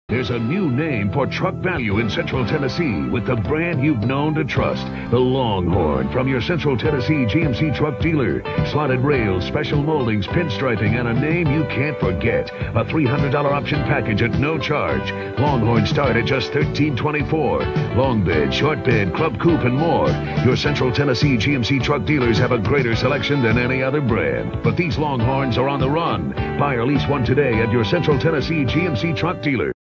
There's a new name for truck value in Central Tennessee with the brand you've known to trust. The Longhorn from your Central Tennessee GMC truck dealer. Slotted rails, special moldings, pinstriping, and a name you can't forget. A $300 option package at no charge. Longhorn start at just $13.24. Long bed, short bed, club coupe, and more. Your Central Tennessee GMC truck dealers have a greater selection than any other brand. But these Longhorns are on the run. Buy or lease one today at your Central Tennessee GMC truck dealer.